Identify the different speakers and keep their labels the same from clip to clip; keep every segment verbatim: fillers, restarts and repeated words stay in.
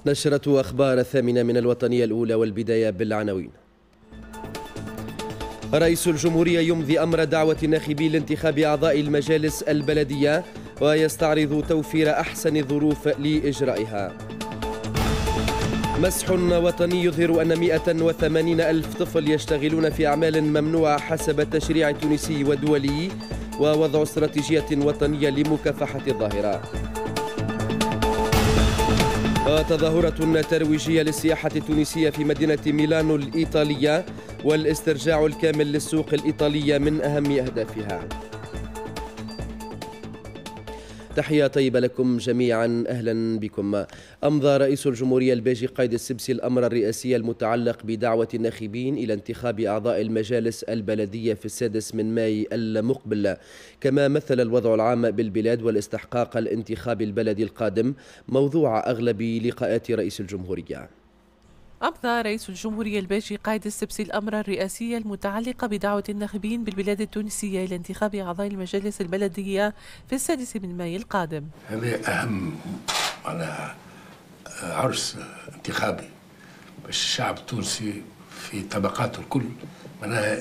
Speaker 1: نشرة أخبار الثامنة من الوطنية الأولى، والبداية بالعناوين. رئيس الجمهورية يمضي أمر دعوة الناخبين لانتخاب أعضاء المجالس البلدية ويستعرض توفير أحسن الظروف لإجرائها. مسح وطني يظهر أن مئة وثمانين ألف طفل يشتغلون في أعمال ممنوعة حسب التشريع التونسي والدولي، ووضع استراتيجية وطنية لمكافحة الظاهرة. وتظاهرة ترويجية للسياحة التونسية في مدينة ميلانو الإيطالية، والاسترجاع الكامل للسوق الإيطالية من أهم أهدافها. تحية طيبة لكم جميعا، أهلا بكم. أمضى رئيس الجمهورية الباجي قايد السبسي الأمر الرئاسي المتعلق بدعوة الناخبين إلى انتخاب أعضاء المجالس البلدية في السادس من ماي المقبل. كما مثل الوضع العام بالبلاد والاستحقاق الانتخاب البلدي القادم موضوع أغلب لقاءات رئيس الجمهورية.
Speaker 2: أمضى رئيس الجمهورية الباجي قايد السبسي الأمر الرئاسي المتعلق بدعوة الناخبين بالبلاد التونسية إلى انتخاب أعضاء المجالس البلدية في السادس من ماي القادم.
Speaker 3: هذا أهم على عرس انتخابي باش الشعب التونسي في طبقاته الكل معناها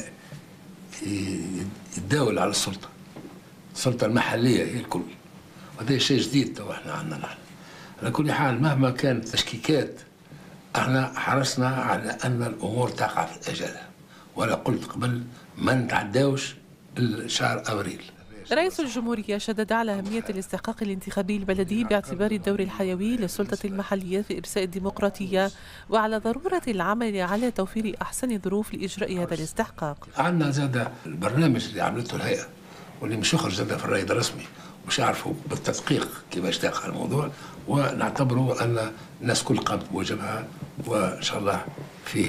Speaker 3: يتداول على السلطة، السلطة المحلية هي الكل، وهذا شيء جديد تو احنا عندنا. نحن على كل حال مهما كانت تشكيكات احنا حرصنا على ان الامور تقع في اجلها، ولا قلت قبل ما نتعداوش الشهر ابريل.
Speaker 2: رئيس الجمهورية شدد على أهمية الاستحقاق الانتخابي البلدي باعتبار الدور الحيوي للسلطة المحلية في إرساء الديمقراطية، وعلى ضرورة العمل على توفير أحسن الظروف لإجراء هذا الاستحقاق.
Speaker 3: عندنا زاد البرنامج اللي عملته الهيئة واللي مش يخرج زاد في الرائد الرسمي، مش يعرفوا بالتدقيق كيفاش داخل الموضوع، ونعتبروا أن الناس كل قامت بواجبها، وإن شاء الله فيه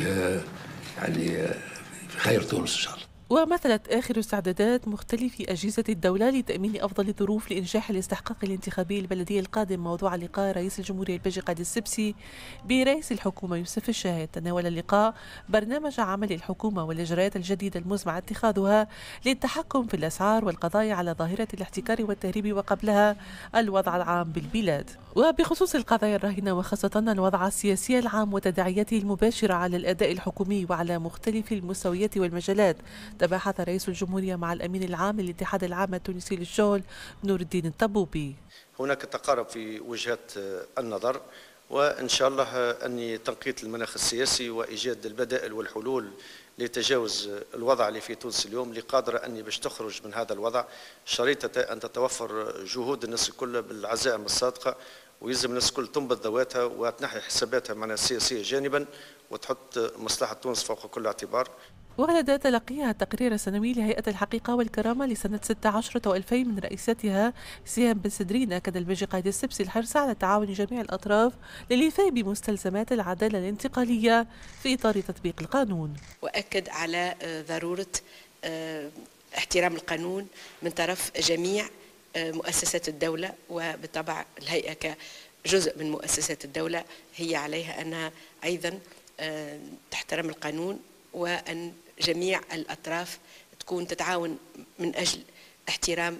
Speaker 3: يعني في خير تونس إن شاء الله.
Speaker 2: ومثلت آخر استعدادات مختلف أجهزة الدولة لتأمين أفضل الظروف لإنجاح الاستحقاق الانتخابي البلدي القادم موضوع لقاء رئيس الجمهورية الباجي قايد السبسي برئيس الحكومة يوسف الشاهد. تناول اللقاء برنامج عمل الحكومة والإجراءات الجديدة المزمع اتخاذها للتحكم في الأسعار والقضاء على ظاهرة الاحتكار والتهريب، وقبلها الوضع العام بالبلاد. وبخصوص القضايا الراهنة وخاصة الوضع السياسي العام وتداعياته المباشرة على الأداء الحكومي وعلى مختلف المستويات والمجالات، تباحث رئيس الجمهورية مع الأمين العام للاتحاد العام التونسي للشغل نور الدين الطبوبي.
Speaker 4: هناك تقارب في وجهات النظر، وإن شاء الله أن تنقية المناخ السياسي وإيجاد البدائل والحلول لتجاوز الوضع اللي في تونس اليوم، اللي قادرة أني باش تخرج من هذا الوضع شريطة أن تتوفر جهود الناس الكل بالعزائم الصادقة، ويلزم الناس الكل تنبذ ذواتها وتنحي حساباتها معنا السياسية جانبا، وتحط مصلحة تونس فوق كل اعتبار.
Speaker 2: ولدى تلقيها التقرير السنوي لهيئة الحقيقة والكرامة لسنة ستة عشر وألفين من رئيستها سهام بن سدرين، أكد الباجي قايد السبسي الحرص على تعاون جميع الأطراف للإيفاء بمستلزمات العدالة الانتقالية في إطار تطبيق القانون.
Speaker 5: وأكد على ضرورة احترام القانون من طرف جميع مؤسسات الدولة، وبالطبع الهيئة كجزء من مؤسسات الدولة هي عليها أنها أيضا تحترم القانون، وأن جميع الأطراف تكون تتعاون من أجل احترام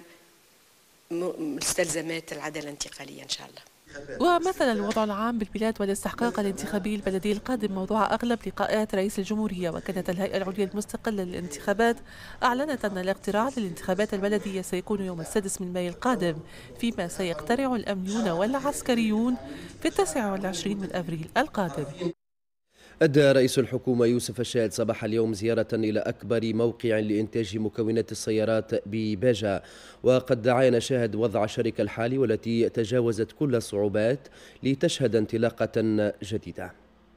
Speaker 5: مستلزمات العدالة الانتقالية إن شاء الله.
Speaker 2: ومثل الوضع العام بالبلاد والاستحقاق الانتخابي البلدي القادم موضوع أغلب لقاءات رئيس الجمهورية. وكانت الهيئة العليا المستقلة للانتخابات أعلنت أن الاقتراع للانتخابات البلدية سيكون يوم السادس من ماي القادم، فيما سيقترع الأمنيون والعسكريون في التاسع والعشرين من أبريل القادم.
Speaker 1: أدى رئيس الحكومة يوسف الشاهد صباح اليوم زيارة إلى أكبر موقع لإنتاج مكونات السيارات بباجة، وقد عاين شاهد وضع الشركة الحالي والتي تجاوزت كل الصعوبات لتشهد انطلاقة جديدة.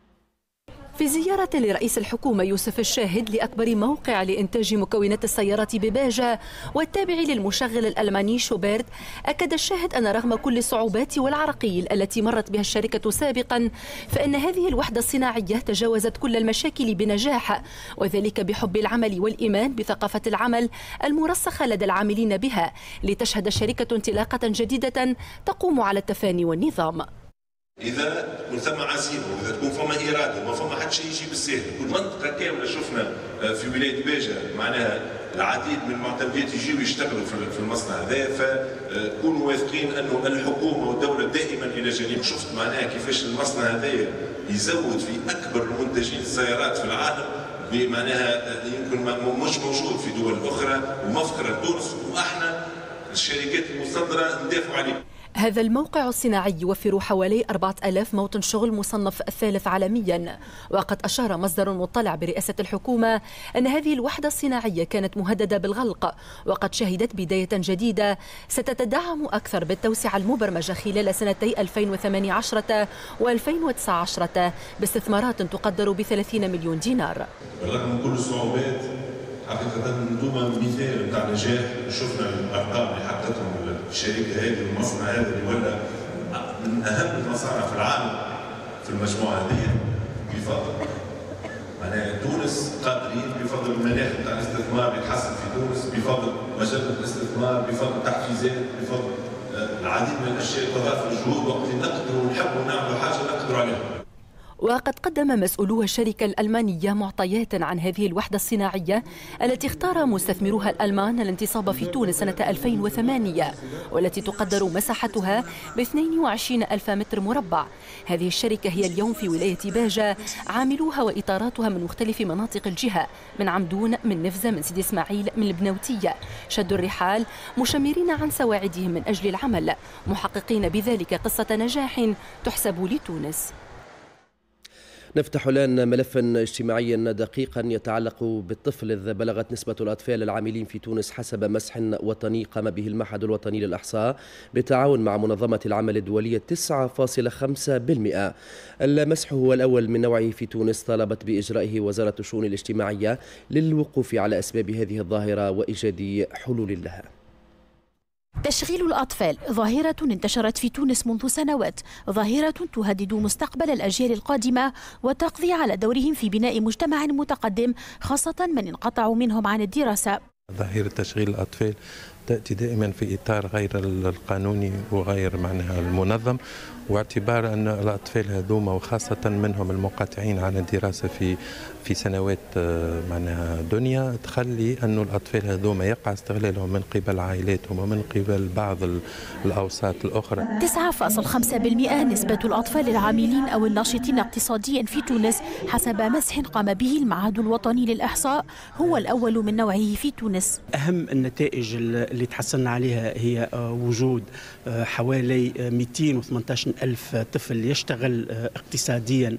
Speaker 6: في زيارة لرئيس الحكومة يوسف الشاهد لأكبر موقع لإنتاج مكونات السيارات بباجة والتابع للمشغل الألماني شوبيرت، أكد الشاهد أن رغم كل الصعوبات والعراقيل التي مرت بها الشركة سابقا، فإن هذه الوحدة الصناعية تجاوزت كل المشاكل بنجاح، وذلك بحب العمل والإيمان بثقافة العمل المرسخة لدى العاملين بها، لتشهد الشركة انطلاقة جديدة تقوم على التفاني والنظام.
Speaker 7: اذا تكون ثم عزيمه، واذا تكون فما اراده، ما فما حد شيء يجي بالسهل. كل منطقه كامله شفنا في ولايه باجه معناها العديد من المعتمدات يجيو يشتغلوا في المصنع هذا، فكونوا واثقين انه الحكومه والدوله دائما الى جانب. شفت معناها كيفاش المصنع هذا يزود في اكبر منتجين السيارات في العالم، بمعناها يمكن مش موجود في دول اخرى ومفخره تونس، واحنا الشركات المصدره ندافعوا عليه.
Speaker 6: هذا الموقع الصناعي يوفر حوالي أربعة آلاف موطن شغل مصنف الثالث عالميا. وقد أشار مصدر مطلع برئاسة الحكومة أن هذه الوحدة الصناعية كانت مهددة بالغلق، وقد شهدت بداية جديدة ستتدعم أكثر بالتوسعة المبرمجة خلال سنتي ألفين وثمانية عشر وألفين وتسعة عشر باستثمارات تقدر بثلاثين مليون دينار.
Speaker 7: بالرغم من كل الصعوبات حقيقة انتم مثال نتاع نجاح. شفنا الارقام اللي حققتهم الشركه هذه والمصنع هذا اللي ولا من اهم المصانع في العالم في المجموعه هذه بفضل معناها تونس قادرين، بفضل المناخ نتاع الاستثمار اللي تحسن في تونس، بفضل مجله الاستثمار، بفضل تحفيزات، بفضل العديد من الاشياء تضاف الجهود وقت نقدروا ونحبوا نعملوا حاجه نقدروا عليها.
Speaker 6: وقد قدم مسؤولو الشركة الألمانية معطيات عن هذه الوحدة الصناعية التي اختار مستثمروها الألمان الانتصاب في تونس سنة ألفين وثمانية، والتي تقدر مساحتها ب اثنين وعشرين ألف متر مربع. هذه الشركة هي اليوم في ولاية باجة، عاملوها وإطاراتها من مختلف مناطق الجهة، من عمدون، من نفزة، من سيدي إسماعيل، من البنوتية، شدوا الرحال مشمرين عن سواعدهم من أجل العمل، محققين بذلك قصة نجاح تحسب لتونس.
Speaker 1: نفتح الآن ملفا اجتماعيا دقيقا يتعلق بالطفل، إذ بلغت نسبة الأطفال العاملين في تونس حسب مسح وطني قام به المعهد الوطني للإحصاء بالتعاون مع منظمة العمل الدولية تسعة فاصلة خمسة بالمئة. المسح هو الأول من نوعه في تونس، طالبت بإجرائه وزارة الشؤون الاجتماعية للوقوف على أسباب هذه الظاهرة وإيجاد حلول لها.
Speaker 8: تشغيل الأطفال ظاهرة انتشرت في تونس منذ سنوات، ظاهرة تهدد مستقبل الأجيال القادمة وتقضي على دورهم في بناء مجتمع متقدم، خاصة من انقطعوا منهم عن الدراسة.
Speaker 9: ظاهرة تشغيل الأطفال تأتي دائما في إطار غير القانوني وغير معناها المنظم، واعتبار أن الأطفال هذوما وخاصة منهم المنقطعين عن الدراسة في في سنوات معناها دنيا تخلي أن الأطفال هذوما يقع استغلالهم من قبل عائلاتهم ومن قبل بعض الأوساط الأخرى.
Speaker 8: تسعة فاصلة خمسة بالمئة نسبة الأطفال العاملين أو الناشطين اقتصاديا في تونس حسب مسح قام به المعهد الوطني للإحصاء، هو الأول من نوعه في تونس.
Speaker 10: أهم النتائج اللي تحصلنا عليها هي وجود حوالي مئتين وثمانية عشر ألف طفل يشتغل اقتصاديا،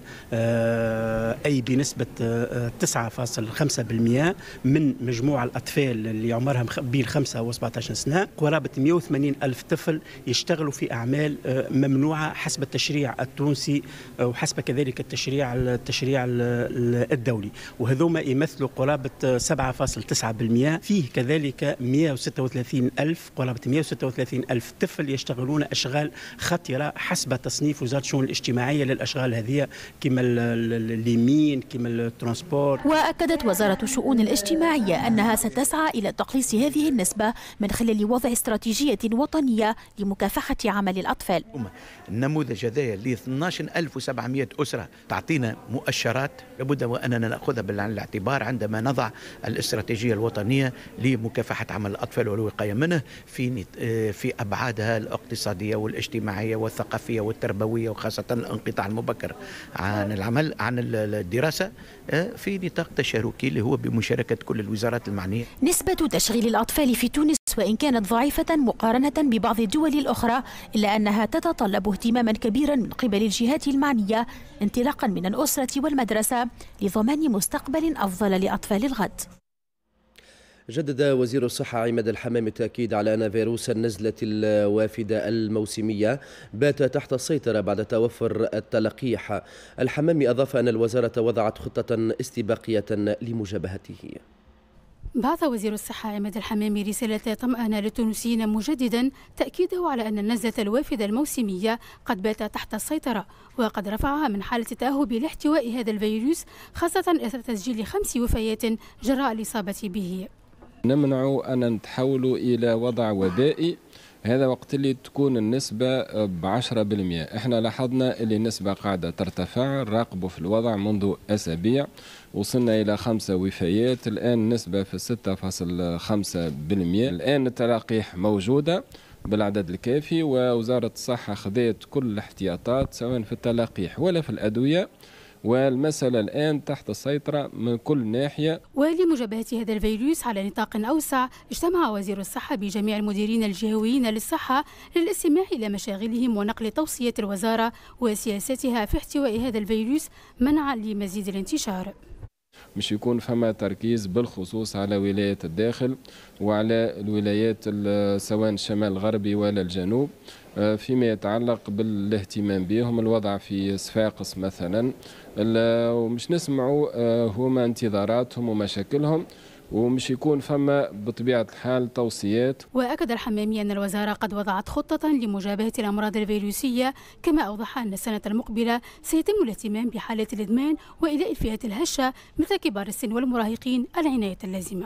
Speaker 10: أي بنسبة تسعة فاصلة خمسة بالمئة من مجموع الأطفال اللي عمرهم بين خمسة وسبعة عشر سنة. قرابة مئة وثمانين ألف طفل يشتغلوا في أعمال ممنوعة حسب التشريع التونسي وحسب كذلك التشريع التشريع الدولي، وهذوما يمثلوا قرابة سبعة فاصلة تسعة بالمئة. فيه كذلك مئة وستة وثلاثين ألف قرابة مئة وستة وثلاثين ألف طفل يشتغلون أشغال خطرة حسب تصنيف وزارة الشؤون الاجتماعية للأشغال هذه كما اليمين كما الترانسبور.
Speaker 8: وأكدت وزارة الشؤون الاجتماعية أنها ستسعى إلى تقليص هذه النسبة من خلال وضع استراتيجية وطنية لمكافحة عمل الأطفال.
Speaker 11: النموذج هذا ل اثني عشر ألف وسبعمئة أسرة تعطينا مؤشرات لابد وأننا نأخذها بعين الاعتبار عندما نضع الاستراتيجية الوطنية لمكافحة عمل الأطفال والوقاية منه في في أبعادها الاقتصادية والاجتماعية والثقافية والتربوية، وخاصة الانقطاع المبكر عن العمل عن الدراسة في نطاق تشاركي اللي هو بمشاركة كل الوزارات المعنية.
Speaker 8: نسبة تشغيل الأطفال في تونس وإن كانت ضعيفة مقارنة ببعض الدول الأخرى، إلا أنها تتطلب اهتماما كبيرا من قبل الجهات المعنية انطلاقا من الأسرة والمدرسة لضمان مستقبل أفضل لأطفال الغد.
Speaker 1: جدد وزير الصحة عماد الحمام التأكيد على أن فيروس النزلة الوافدة الموسمية بات تحت السيطرة بعد توفر التلقيح. الحمام أضاف أن الوزارة وضعت خطة استباقية لمجابهته.
Speaker 12: بعث وزير الصحة عماد الحمام رسالة طمأنة للتونسيين مجددا تأكيده على أن النزلة الوافدة الموسمية قد بات تحت السيطرة، وقد رفعها من حالة التأهب لاحتواء هذا الفيروس، خاصة إثر تسجيل خمس وفيات جراء الإصابة به.
Speaker 13: نمنع أن نتحول إلى وضع وبائي هذا وقت اللي تكون النسبة بعشرة بالمئة. احنا لاحظنا اللي النسبة قاعدة ترتفع، راقبوا في الوضع منذ أسابيع، وصلنا إلى خمسة وفيات، الآن النسبة في ستة فاصلة خمسة بالمئة. الآن التلقيح موجودة بالعدد الكافي، ووزارة الصحة خذت كل الاحتياطات سواء في التلقيح ولا في الأدوية، والمسألة الآن تحت السيطرة من كل ناحية.
Speaker 12: ولمجابهة هذا الفيروس على نطاق أوسع، اجتمع وزير الصحة بجميع المديرين الجهويين للصحة للاستماع إلى مشاغلهم ونقل توصية الوزارة وسياستها في احتواء هذا الفيروس منعا لمزيد الانتشار.
Speaker 13: مش يكون فما تركيز بالخصوص على ولاية الداخل وعلى الولايات سواء الشمال الغربي ولا الجنوب فيما يتعلق بالاهتمام بهم. الوضع في صفاقس مثلا ومش نسمعوا هما انتظاراتهم ومشاكلهم، ومش يكون فما بطبيعة الحال توصيات.
Speaker 12: وأكد الحمامي أن الوزارة قد وضعت خطة لمجابهة الأمراض الفيروسية، كما أوضح أن السنة المقبلة سيتم الاهتمام بحالات الإدمان وإيلاء الفئات الهشة مثل كبار السن والمراهقين العناية اللازمة.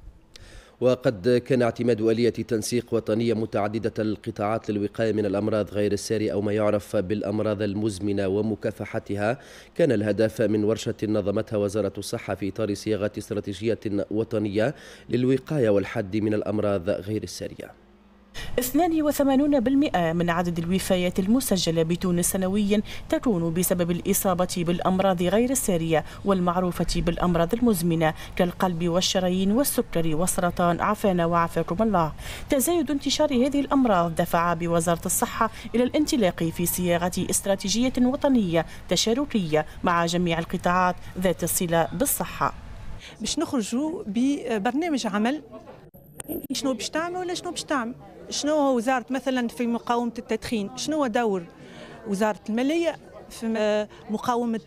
Speaker 1: وقد كان اعتماد آلية تنسيق وطنية متعددة القطاعات للوقاية من الأمراض غير السارية أو ما يعرف بالأمراض المزمنة ومكافحتها كان الهدف من ورشة نظمتها وزارة الصحة في إطار صياغة استراتيجية وطنية للوقاية والحد من الأمراض غير السارية.
Speaker 14: اثنين وثمانين بالمئة من عدد الوفيات المسجلة بتونس سنويا تكون بسبب الإصابة بالأمراض غير السارية والمعروفة بالأمراض المزمنة كالقلب والشرايين والسكري والسرطان، عافانا وعافاكم الله. تزايد انتشار هذه الأمراض دفع بوزارة الصحة إلى الانطلاق في صياغة استراتيجية وطنية تشاركية مع جميع القطاعات ذات الصلة بالصحة،
Speaker 15: باش نخرجوا ببرنامج عمل شنو باش تعمل ولا شنو باش تعمل. شنو هو وزارة مثلا في مقاومة التدخين، شنو هو دور وزارة المالية في مقاومة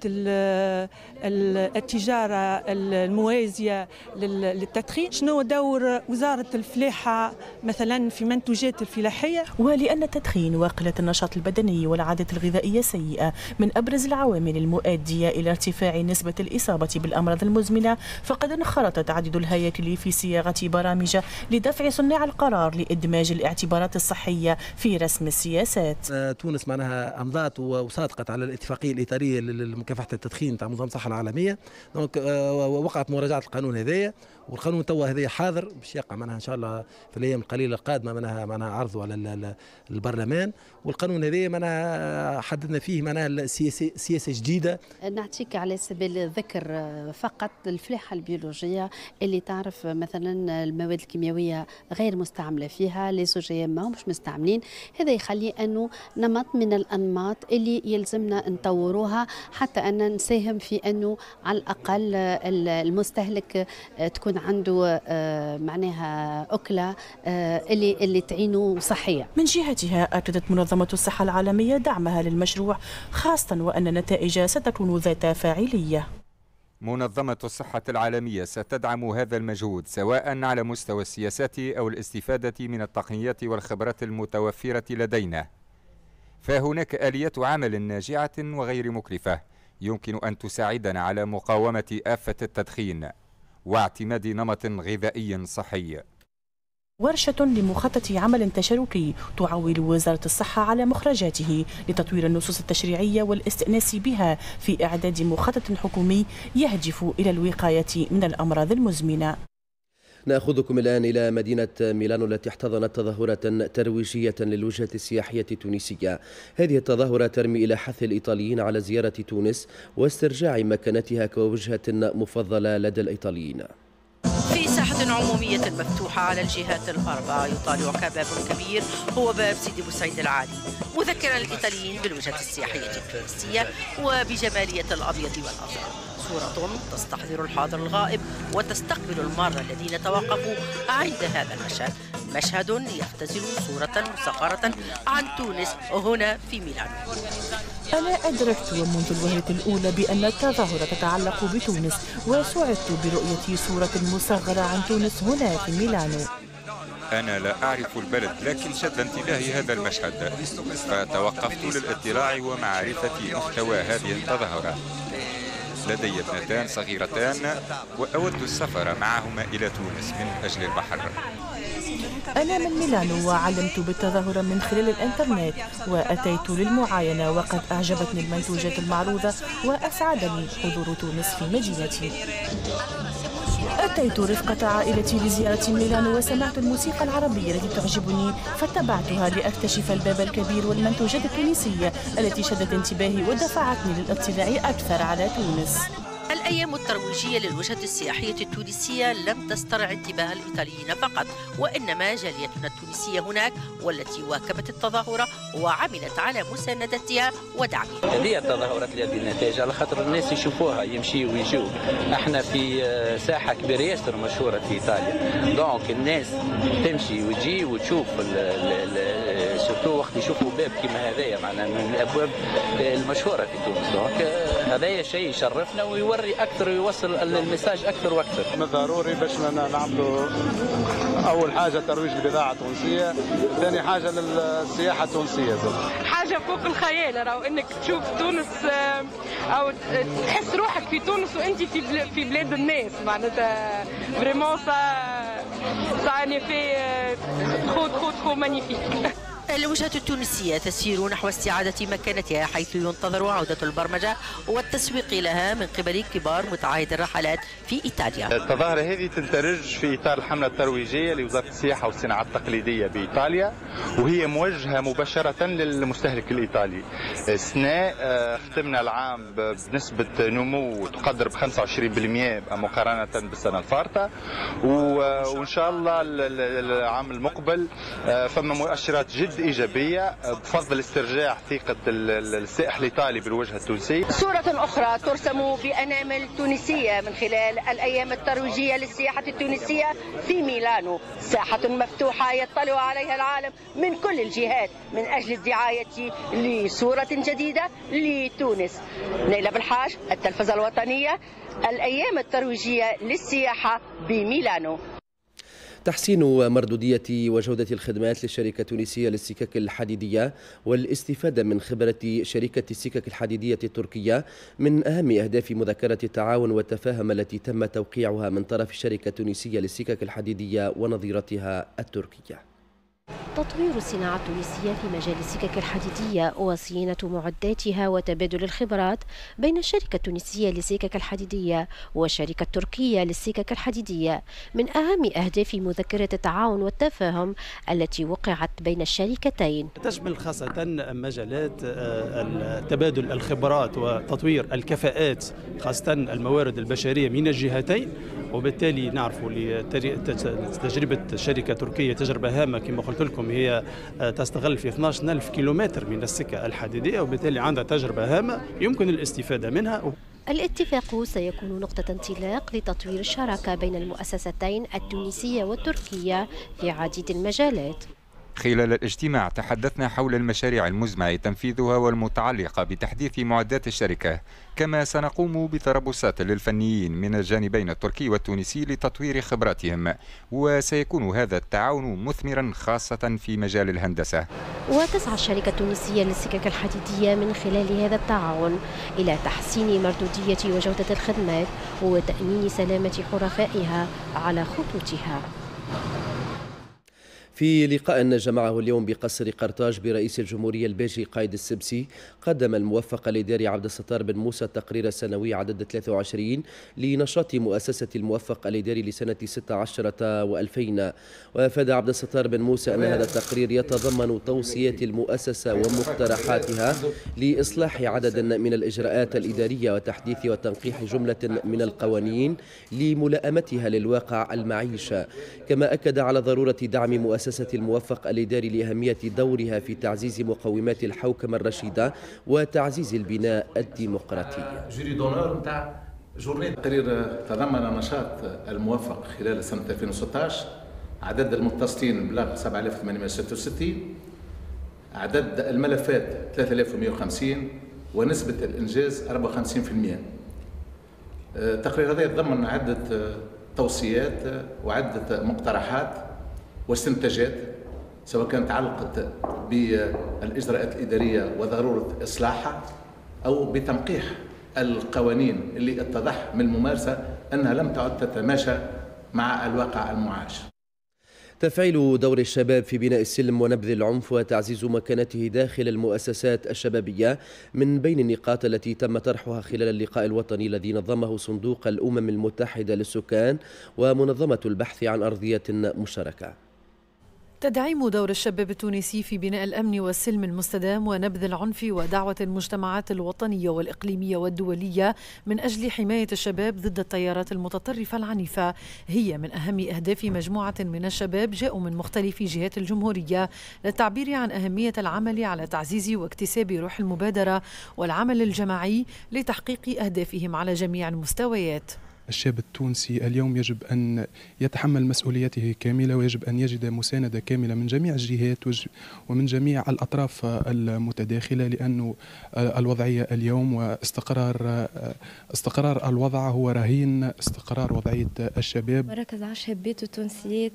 Speaker 15: التجارة الموازية للتدخين، شنو هو دور وزارة الفلاحة مثلا في منتوجات الفلاحية.
Speaker 14: ولأن التدخين وقلة النشاط البدني والعادات الغذائية السيئة من أبرز العوامل المؤدية إلى ارتفاع نسبة الإصابة بالأمراض المزمنة، فقد انخرطت عدد الهياكل في صياغة برامج لدفع صناع القرار لإدماج الاعتبارات الصحية في رسم السياسات.
Speaker 16: تونس معناها أمضت وصادقت على الاتفاقيه الاطاريه لمكافحه التدخين تاع منظمه الصحه العالميه. دونك وقعت مراجعه القانون هذايا، والقانون توا هذايا حاضر باش يقع معناها ان شاء الله في الايام القليله القادمه معناها معناها عرضه على البرلمان. والقانون هذايا معناها حددنا فيه معناها سياسه سياسه جديده.
Speaker 17: نعطيك على سبيل الذكر فقط الفلاحه البيولوجيه اللي تعرف مثلا المواد الكيميائيه غير مستعمله فيها، لي زوجيه ما مش مستعملين. هذا يخلي انه نمط من الانماط اللي يلزمنا نطوروها حتى ان نساهم في انه على الاقل المستهلك تكون عنده معناها أكلة اللي اللي تعينه صحية.
Speaker 14: من جهتها أكدت منظمة الصحة العالمية دعمها للمشروع، خاصة وأن النتائج ستكون ذات فاعلية.
Speaker 18: منظمة الصحة العالمية ستدعم هذا المجهود سواء على مستوى السياسات أو الاستفادة من التقنيات والخبرات المتوفرة لدينا، فهناك آليات عمل ناجعة وغير مكلفة يمكن أن تساعدنا على مقاومة آفة التدخين واعتماد نمط غذائي صحي.
Speaker 14: ورشة لمخطط عمل تشاركي تعول وزارة الصحة على مخرجاته لتطوير النصوص التشريعية والاستئناس بها في إعداد مخطط حكومي يهدف إلى الوقاية من الأمراض المزمنة.
Speaker 1: نأخذكم الآن إلى مدينة ميلانو التي احتضنت تظاهرة ترويجية للوجهة السياحية التونسية. هذه التظاهرة ترمي إلى حث الإيطاليين على زيارة تونس واسترجاع مكانتها كوجهة مفضلة لدى الإيطاليين.
Speaker 19: في ساحة عمومية مفتوحة على الجهات الأربع يطالعك باب كبير هو باب سيدي بوسعيد العالي، مذكرا الإيطاليين بالوجهة السياحية التونسية وبجمالية الأبيض والأزرق. صورة تستحضر الحاضر الغائب وتستقبل المارة الذين توقفوا عند هذا المشهد، مشهد يختزل صورة مصغرة عن تونس هنا في ميلانو.
Speaker 14: أنا أدركت منذ الوهلة الأولى بأن التظاهرة تتعلق بتونس، وسعدت برؤية صورة مصغرة عن تونس هنا في ميلانو.
Speaker 18: أنا لا أعرف البلد، لكن شد انتباهي هذا المشهد فتوقفت للاطلاع ومعرفة محتوى هذه التظاهرة. لدي ابنتان صغيرتان وأود السفر معهما إلى تونس من أجل البحر.
Speaker 14: أنا من ميلانو وعلمت بالتظاهرة من خلال الإنترنت، وأتيت للمعاينة وقد أعجبتني المنتوجات المعروضة وأسعدني حضور تونس في مدينتي. أتيت رفقة عائلتي لزيارة ميلانو وسمعت الموسيقى العربية التي تعجبني فاتبعتها لأكتشف الباب الكبير والمنتوجات التونسية التي شدت انتباهي ودفعتني للاطلاع أكثر على تونس.
Speaker 19: الأيام الترويجية للوجهة السياحية التونسية لم تسترع انتباه الإيطاليين فقط، وإنما جاليتنا التونسية هناك والتي واكبت التظاهرة وعملت على مساندتها ودعمها.
Speaker 20: هذه التظاهرات اللي هذه النتائج على خاطر الناس يشوفوها يمشيوا ويجوا. احنا في ساحة كبيرة ياسر مشهورة في إيطاليا، دونك الناس تمشي وتجي وتشوف سورتو وقت يشوفوا باب كما هذايا معنا من الأبواب المشهورة في تونس، دونك هذايا شيء يشرفنا ويوري اكثر ويوصل الميساج اكثر واكثر.
Speaker 21: من ضروري باش نعملوا اول حاجه ترويج للبضاعه التونسيه، ثاني حاجه للسياحه التونسيه زاد.
Speaker 22: حاجه فوق الخيال راهو انك تشوف تونس او تحس روحك في تونس وانت في في بلاد الناس، معناتها فريمون سا سا ان في ترو ترو ترو مانيفيك.
Speaker 19: الوجهة التونسية تسير نحو استعادة مكانتها، حيث ينتظر عودة البرمجة والتسويق لها من قبل كبار متعاهد الرحلات في إيطاليا.
Speaker 23: التظاهرة هذه تندرج في إطار الحملة الترويجية لوزارة السياحة والصناعات التقليدية بإيطاليا، وهي موجهة مباشرة للمستهلك الإيطالي. السنة ختمنا العام بنسبة نمو تقدر ب خمسة وعشرين بالمئة مقارنة بالسنة الفارطة، وإن شاء الله العام المقبل فما مؤشرات جد إيجابية بفضل استرجاع ثقة السائح الإيطالي بالوجهة التونسية.
Speaker 22: صورة أخرى ترسم بأنامل تونسية من خلال الأيام الترويجية للسياحة التونسية في ميلانو، ساحة مفتوحة يطلع عليها العالم من كل الجهات من أجل الدعاية لصورة جديدة لتونس. نيلة بالحاج، التلفزة الوطنية، الأيام الترويجية للسياحة بميلانو.
Speaker 1: تحسين مردودية وجودة الخدمات للشركة التونسية للسكك الحديدية والاستفادة من خبرة شركة السكك الحديدية التركية من أهم أهداف مذكرة التعاون والتفاهم التي تم توقيعها من طرف الشركة التونسية للسكك الحديدية ونظيرتها التركية.
Speaker 24: تطوير الصناعة التونسية في مجال السكك الحديدية وصيانة معداتها وتبادل الخبرات بين الشركة التونسية للسكك الحديدية والشركة التركية للسكك الحديدية من أهم أهداف مذكرة التعاون والتفاهم التي وقعت بين الشركتين.
Speaker 10: تشمل خاصة مجالات تبادل الخبرات وتطوير الكفاءات، خاصة الموارد البشرية من الجهتين، وبالتالي نعرفوا تجربة شركة تركية تجربة هامة كما قلت لكم، هي تستغل في اثناش ألف كيلومتر من السكة الحديدية، وبالتالي عندها تجربة هامة يمكن الاستفادة منها.
Speaker 24: الاتفاق سيكون نقطة انطلاق لتطوير الشراكة بين المؤسستين التونسية والتركية في عديد المجالات.
Speaker 18: خلال الاجتماع تحدثنا حول المشاريع المزمع تنفيذها والمتعلقة بتحديث معدات الشركة، كما سنقوم بتربصات للفنيين من الجانبين التركي والتونسي لتطوير خبراتهم، وسيكون هذا التعاون مثمرا خاصة في مجال الهندسة.
Speaker 24: وتسعى الشركة التونسية للسكك الحديدية من خلال هذا التعاون إلى تحسين مردودية وجودة الخدمات وتأمين سلامة حرفائها على خطوطها.
Speaker 1: في لقاء جمعه اليوم بقصر قرطاج برئيس الجمهورية البيجي قايد السبسي، قدم الموفق الإداري عبد الستار بن موسى التقرير السنوي عدد ثلاثة وعشرين لنشاط مؤسسة الموفق الإداري لسنة ستة عشر وألفين. وأفاد عبد الستار بن موسى أن هذا التقرير يتضمن توصيات المؤسسة ومقترحاتها لإصلاح عدد من الإجراءات الإدارية وتحديث وتنقيح جملة من القوانين لملائمتها للواقع المعيشي. كما أكد على ضرورة دعم مؤسسة الموفق الإداري لأهمية دورها في تعزيز مقومات الحوكمة الرشيدة وتعزيز البناء الديمقراطي.
Speaker 25: تقرير تضمن نشاط الموفق خلال سنة ألفين وستة عشر، عدد المتصلين بلغ سبعة آلاف وثمانمئة وستة وستين، عدد الملفات ثلاثة آلاف ومئة وخمسين، ونسبة الإنجاز أربعة وخمسين بالمئة. التقرير هذا يتضمن عدة توصيات وعدة مقترحات واستنتاجات، سواء كانت تعلقت بالإجراءات الإدارية وضرورة إصلاحها أو بتنقيح القوانين اللي اتضح من الممارسة أنها لم تعد تتماشى مع الواقع المعاش.
Speaker 1: تفعيل دور الشباب في بناء السلم ونبذ العنف وتعزيز مكانته داخل المؤسسات الشبابية من بين النقاط التي تم طرحها خلال اللقاء الوطني الذي نظمه صندوق الأمم المتحدة للسكان ومنظمة البحث عن أرضية مشتركة.
Speaker 2: تدعيم دور الشباب التونسي في بناء الأمن والسلم المستدام ونبذ العنف ودعوة المجتمعات الوطنية والإقليمية والدولية من أجل حماية الشباب ضد التيارات المتطرفة العنيفة هي من أهم أهداف مجموعة من الشباب جاءوا من مختلف جهات الجمهورية للتعبير عن أهمية العمل على تعزيز واكتساب روح المبادرة والعمل الجماعي لتحقيق أهدافهم على جميع المستويات.
Speaker 3: الشاب التونسي اليوم يجب أن يتحمل مسؤولياته كاملة ويجب أن يجد مساندة كاملة من جميع الجهات ومن جميع الأطراف المتداخلة، لأن الوضعية اليوم واستقرار استقرار الوضع هو رهين استقرار وضعية الشباب.
Speaker 4: مركز على الشابات التونسيات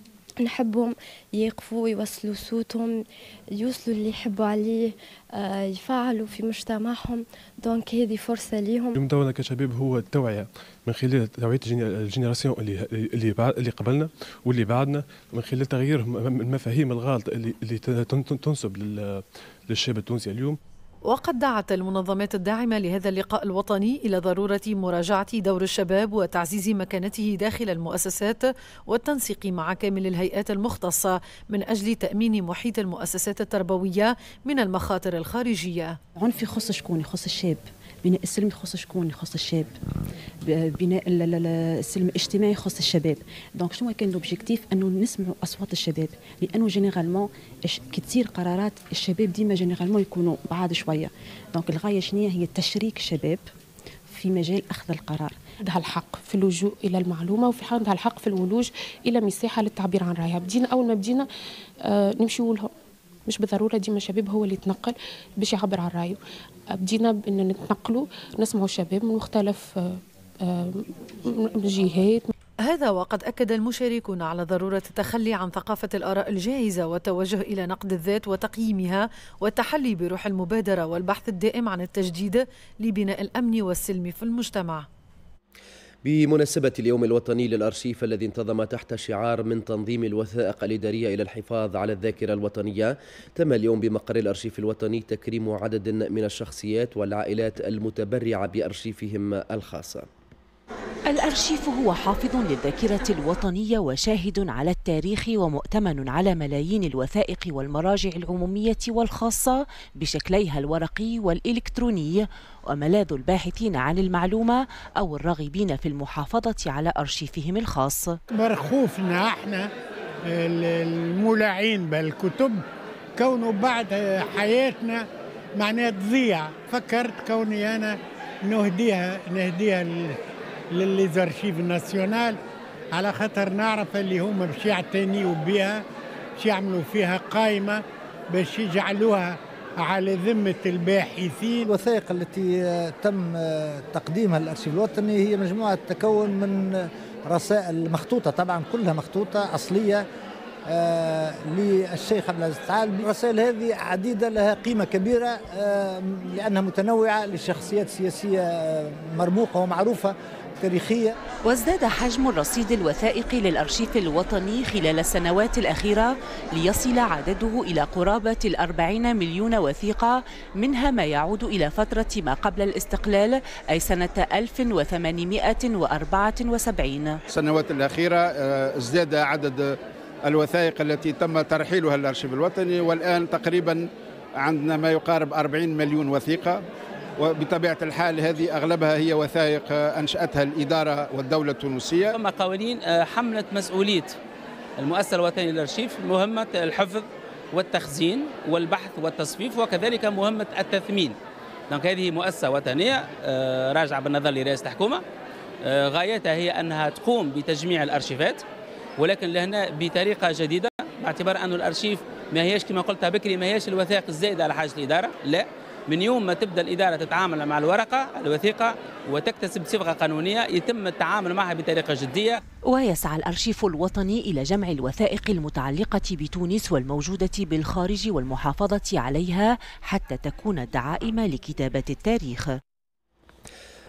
Speaker 4: نحبهم يقفوا يوصلوا صوتهم يوصلوا اللي يحبوا عليه يفعلوا في مجتمعهم، دونك هذه فرصة ليهم.
Speaker 5: اليوم دورنا كشباب هو التوعية من خلال توعية الجينيراسيون اللي اللي اللي قبلنا واللي بعدنا، من خلال تغيير المفاهيم الغلط اللي اللي تنسب للشاب التونسي اليوم.
Speaker 2: وقد دعت المنظمات الداعمة لهذا اللقاء الوطني إلى ضرورة مراجعة دور الشباب وتعزيز مكانته داخل المؤسسات والتنسيق مع كامل الهيئات المختصة من أجل تأمين محيط المؤسسات التربوية من المخاطر الخارجية.
Speaker 7: عنف يخص شكون؟ يخص الشاب. بناء السلم يخص شكون؟ يخص الشاب. بناء السلم الاجتماعي يخص الشباب. دونك شنو كان لوبجيكتيف؟ انه نسمعوا اصوات الشباب، لانه جينيرالمون كي تصير قرارات الشباب ديما جينيرالمون يكونوا بعاد شويه. دونك الغايه شنو هي؟ تشريك الشباب في مجال اخذ القرار.
Speaker 26: عندها الحق في اللجوء الى المعلومه، وفي عندها الحق في الولوج الى مساحه للتعبير عن رايها. بدينا اول ما بدينا آه نمشيو لهم، مش بالضروره ديما الشباب هو اللي يتنقل باش يعبر عن رايه. بدينا بان نتنقلوا نسمعوا الشباب من مختلف جهات.
Speaker 2: هذا وقد أكد المشاركون على ضرورة التخلي عن ثقافة الآراء الجاهزة والتوجه إلى نقد الذات وتقييمها والتحلي بروح المبادرة والبحث الدائم عن التجديد لبناء الأمن والسلم في المجتمع.
Speaker 1: بمناسبة اليوم الوطني للأرشيف الذي انتظم تحت شعار من تنظيم الوثائق الإدارية إلى الحفاظ على الذاكرة الوطنية، تم اليوم بمقر الأرشيف الوطني تكريم عدد من الشخصيات والعائلات المتبرعة بأرشيفهم الخاصة.
Speaker 27: الأرشيف هو حافظ للذاكرة الوطنية وشاهد على التاريخ ومؤتمن على ملايين الوثائق والمراجع العمومية والخاصة بشكليها الورقي والإلكتروني، وملاذ الباحثين عن المعلومة أو الراغبين في المحافظة على أرشيفهم الخاص.
Speaker 28: مرخوفنا احنا المولعين بالكتب كونه بعد حياتنا معناها تضيع، فكرت كوني أنا نهديها نهديها للزارشيف الناسيونال على خاطر نعرف اللي هما باش يعتنيوا بها، باش يعملوا فيها قائمة باش يجعلوها على ذمة الباحثين.
Speaker 29: الوثائق التي تم تقديمها للأرشيف الوطني هي مجموعة تكون من رسائل مخطوطة، طبعا كلها مخطوطة أصلية آه للشيخ عبد العزيز الثعالبي. الرسائل هذه عديدة لها قيمة كبيرة آه لأنها متنوعة لشخصيات سياسية مرموقة ومعروفة تاريخية.
Speaker 27: وازداد حجم الرصيد الوثائقي للأرشيف الوطني خلال السنوات الأخيرة ليصل عدده إلى قرابة الأربعين مليون وثيقة، منها ما يعود إلى فترة ما قبل الاستقلال أي سنة ألف وثمانمائة وأربعة وسبعين.
Speaker 21: السنوات الأخيرة ازداد عدد الوثائق التي تم ترحيلها للأرشيف الوطني، والآن تقريبا عندنا ما يقارب أربعين مليون وثيقة، وبطبيعة الحال هذه أغلبها هي وثائق أنشأتها الإدارة والدولة التونسية.
Speaker 30: ثم قوانين حملت مسؤولية المؤسسة الوطنية للأرشيف مهمة الحفظ والتخزين والبحث والتصفيف، وكذلك مهمة التثمين. دونك هذه مؤسسة وطنية راجعة بالنظر لرئاسة الحكومة، غايتها هي أنها تقوم بتجميع الأرشيفات، ولكن لهنا بطريقة جديدة، باعتبار أن الأرشيف ما هيش كما قلت بكري ما هيش الوثائق الزائدة على حاجة الإدارة، لا، من يوم ما تبدأ الإدارة تتعامل مع الورقة الوثيقة وتكتسب صبغة قانونية يتم التعامل معها بطريقة جدية.
Speaker 27: ويسعى الأرشيف الوطني إلى جمع الوثائق المتعلقة بتونس والموجودة بالخارج والمحافظة عليها حتى تكون دعائم لكتابة التاريخ.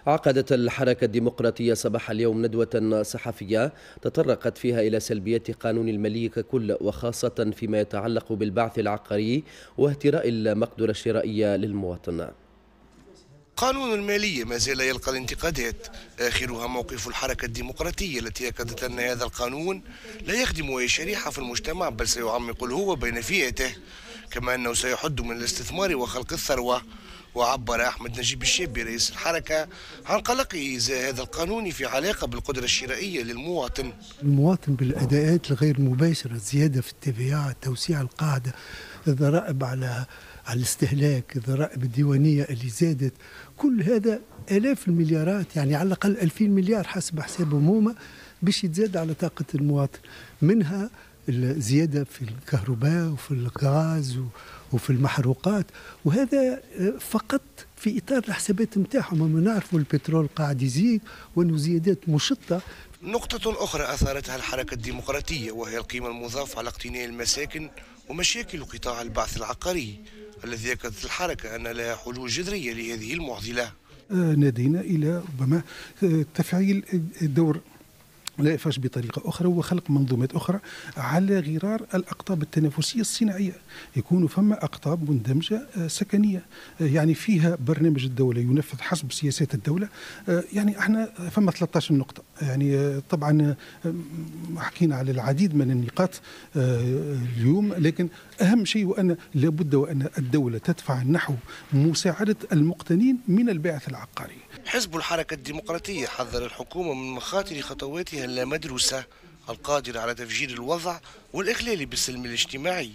Speaker 1: عقدت الحركة الديمقراطية صباح اليوم ندوة صحفية تطرقت فيها إلى سلبيات قانون المالية ككل، وخاصة فيما يتعلق بالبعث العقاري واهتراء المقدرة الشرائية للمواطن.
Speaker 6: قانون المالية ما زال يلقى الانتقادات، آخرها موقف الحركة الديمقراطية التي أكدت أن هذا القانون لا يخدم أي شريحة في المجتمع بل سيعمق الهوة بين فئته، كما أنه سيحد من الاستثمار وخلق الثروة. وعبر أحمد نجيب الشابي رئيس الحركة عن قلقه إزاء هذا القانون في علاقة بالقدرة الشرائية للمواطن.
Speaker 8: المواطن بالأداءات الغير مباشرة، زيادة في التبعات، توسيع القاعدة، الضرائب على على الاستهلاك، الضرائب الديوانية اللي زادت، كل هذا آلاف المليارات، يعني على الأقل ألفين مليار حسب حساب موما باش يتزاد على طاقة المواطن، منها الزيادة في الكهرباء وفي الغاز وفي المحروقات، وهذا فقط في إطار الحسابات نتاعهم. أما نعرفوا البترول قاعد يزيد وأنه زيادات مشطة.
Speaker 6: نقطة أخرى أثارتها الحركة الديمقراطية وهي القيمة المضافة على اقتناء المساكن ومشاكل قطاع البعث العقاري الذي أكدت الحركة أن لها حلول جذرية لهذه المعضلة.
Speaker 9: نادينا إلى ربما تفعيل دور لا يفاش بطريقة أخرى وخلق منظومات أخرى على غرار الأقطاب التنافسية الصناعية، يكون فما أقطاب مندمجة سكنية يعني فيها برنامج الدولة ينفذ حسب سياسات الدولة. يعني احنا فما ثلاثة عشر نقطة، يعني طبعا حكينا على العديد من النقاط اليوم، لكن أهم شيء وأن لابد وأن الدولة تدفع نحو مساعدة المقتنين من الباعث العقاري.
Speaker 6: حزب الحركة الديمقراطية حذر الحكومة من مخاطر خطواتها اللامدروسة القادرة على تفجير الوضع والإخلال بالسلم الاجتماعي.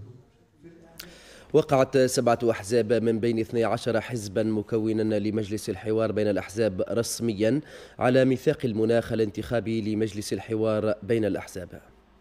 Speaker 1: وقعت سبعة أحزاب من بين اثني عشر حزبا مكونا لمجلس الحوار بين الأحزاب رسميا على ميثاق المناخ الانتخابي لمجلس الحوار بين الأحزاب